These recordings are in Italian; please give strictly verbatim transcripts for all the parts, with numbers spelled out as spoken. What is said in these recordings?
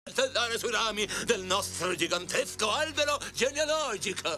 saltellare sui rami del nostro gigantesco albero genealogico.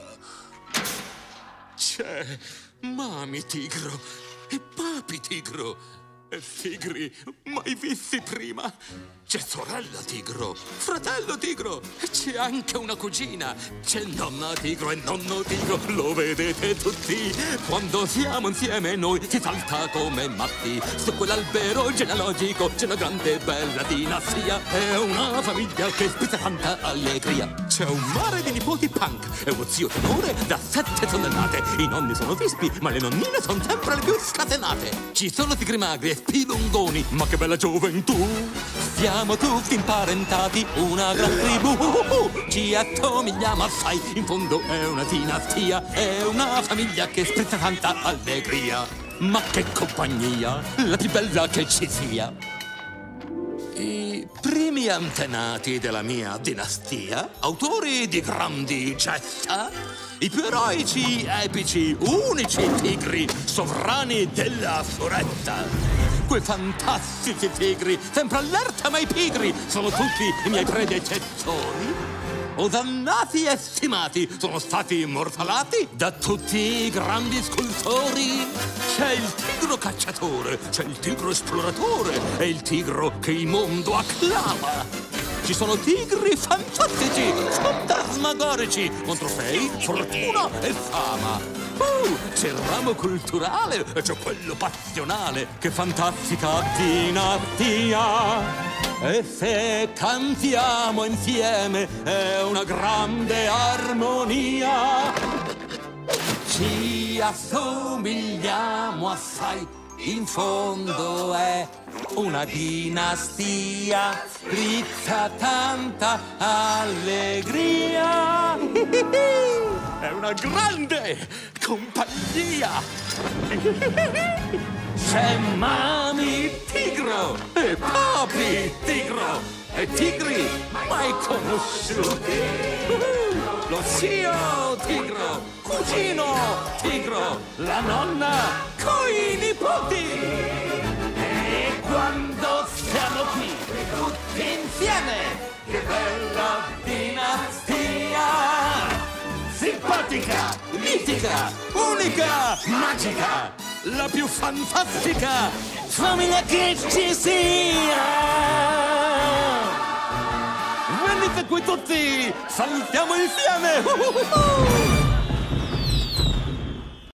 C'è Mami Tigro e Papi Tigro e tigri mai visti prima. C'è sorella Tigro, fratello Tigro e c'è anche una cugina. C'è nonna Tigro e nonno Tigro, lo vedete tutti. Quando siamo insieme noi si salta come matti. Su quell'albero genealogico c'è una grande e bella dinastia. È una famiglia che spizza tanta allegria. C'è un mare di nipoti punk e uno zio tenore da sette tonnellate. I nonni sono vispi ma le nonnine sono sempre le più scatenate. Ci sono tigri magri e spilungoni, ma che bella gioventù. Siamo tutti imparentati, una gran tribù. uh, uh, Ci attomigliamo assai, in fondo è una dinastia. È una famiglia che sprizza tanta allegria. Ma che compagnia, la più bella che ci sia. I primi antenati della mia dinastia, autori di grandi gesta, i più eroici, epici, unici tigri, sovrani della foresta. Quei fantastici tigri, sempre allerta ma i pigri, sono tutti i miei predecessori. Osannati e stimati, sono stati immortalati da tutti i grandi scultori. C'è il tigro cacciatore, c'è il tigro esploratore e il tigro che il mondo acclama. Ci sono tigri fantastici, fantasmagorici, con trofei, fortuna e fama. Uh, c'è il ramo culturale e c'è quello passionale. Che fantastica dinastia! E se cantiamo insieme è una grande armonia. Ci assomigliamo assai, in fondo è una dinastia, sprizza tanta allegria. È una grande compagnia. C'è Mami Tigro e Papi Tigro e tigri mai conosciuti. Lo zio Tigro, cugino Tigro, la nonna coi nipoti. E quando siamo qui tutti insieme, che bella dinastia! Simpatica, mitica, unica, magica, la più fantastica famiglia che ci sia. Venite qui tutti, saltiamo insieme! Uh, uh, uh.